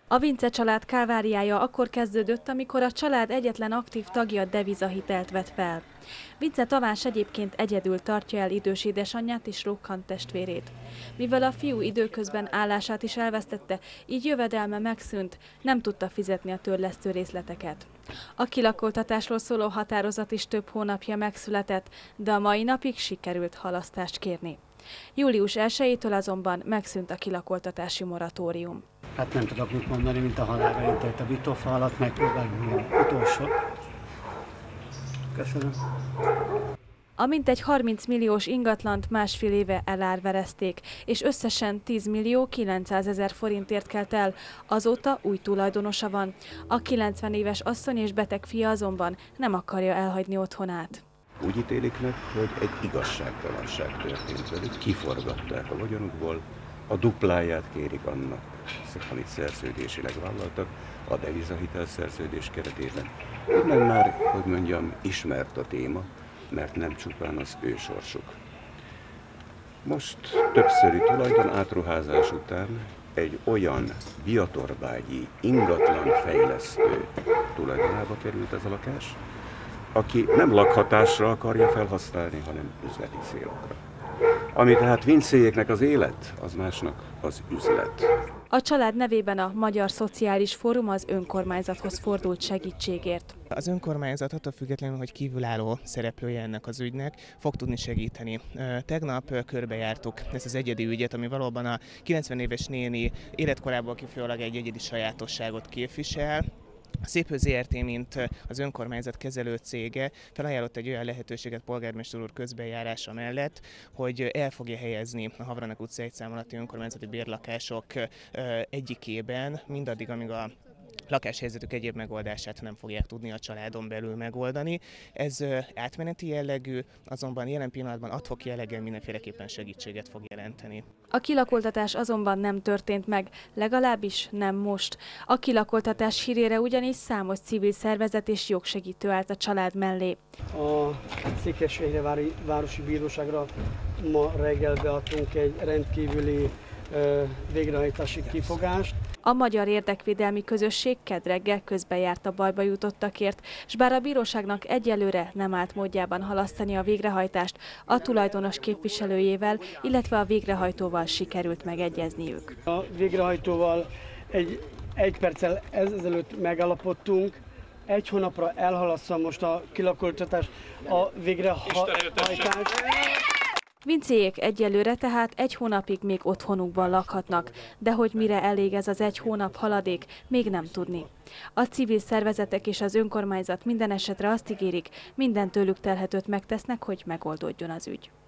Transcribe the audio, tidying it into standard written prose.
A Vince család kálváriája akkor kezdődött, amikor a család egyetlen aktív tagja devizahitelt vett fel. Vince Tamás egyébként egyedül tartja el idős édesanyját és rokkant testvérét. Mivel a fiú időközben állását is elvesztette, így jövedelme megszűnt, nem tudta fizetni a törlesztő részleteket. A kilakoltatásról szóló határozat is több hónapja megszületett, de a mai napig sikerült halasztást kérni. Július 1-től azonban megszűnt a kilakoltatási moratórium. Hát nem tudok mit mondani, mint a halálra intett a Bitófa alatt, megpróbálunk mi utolsó. Köszönöm. A mintegy 30 milliós ingatlant másfél éve elárverezték, és összesen 10 millió 900 000 forintért kelt el. Azóta új tulajdonosa van. A 90 éves asszony és beteg fia azonban nem akarja elhagyni otthonát. Úgy ítélik meg, hogy egy igazságtalanság történt velük, kiforgatták a vagyonukból, a dupláját kérik annak, amit szerződésileg vállaltak, a devizahitel szerződés keretében. Innen már, hogy mondjam, ismert a téma, mert nem csupán az ő sorsuk. Most többszöri tulajdon átruházás után egy olyan biatorbágyi ingatlanfejlesztő tulajdonába került ez a lakás, aki nem lakhatásra akarja felhasználni, hanem üzleti célokra. Ami tehát Vincéjéknek az élet, az másnak az üzlet. A család nevében a Magyar Szociális Fórum az önkormányzathoz fordult segítségért. Az önkormányzat attól függetlenül, hogy kívülálló szereplője ennek az ügynek, fog tudni segíteni. Tegnap körbejártuk ezt az egyedi ügyet, ami valóban a 90 éves néni életkorából kifolyólag egy egyedi sajátosságot képvisel. A Széphő Zrt., mint az önkormányzat kezelő cége felajánlott egy olyan lehetőséget polgármester úr közbejárása mellett, hogy el fogja helyezni a Havranek utca 1 szám alatti önkormányzati bérlakások egyikében, mindaddig, amíg a lakáshelyzetük egyéb megoldását nem fogják tudni a családon belül megoldani. Ez átmeneti jellegű, azonban jelen pillanatban ad hoc jelleggel mindenféleképpen segítséget fog jelenteni. A kilakoltatás azonban nem történt meg, legalábbis nem most. A kilakoltatás hírére ugyanis számos civil szervezet és jogsegítő állt a család mellé. A Székesfehérvári Városi Bíróságra ma reggel beadtunk egy rendkívüli végrehajtási kifogást. A Magyar Érdekvédelmi Közösség kedd reggel közbejárt a bajba jutottakért, s bár a bíróságnak egyelőre nem állt módjában halasztani a végrehajtást, a tulajdonos képviselőjével, illetve a végrehajtóval sikerült megegyezniük. A végrehajtóval egy perccel ezelőtt megállapodtunk, 1 hónapra elhalassza most a kilakoltatás, a végrehajtás. Vincéjék egyelőre tehát 1 hónapig még otthonukban lakhatnak, de hogy mire elég ez az 1 hónap haladék, még nem tudni. A civil szervezetek és az önkormányzat minden esetre azt ígérik, minden tőlük telhetőt megtesznek, hogy megoldódjon az ügy.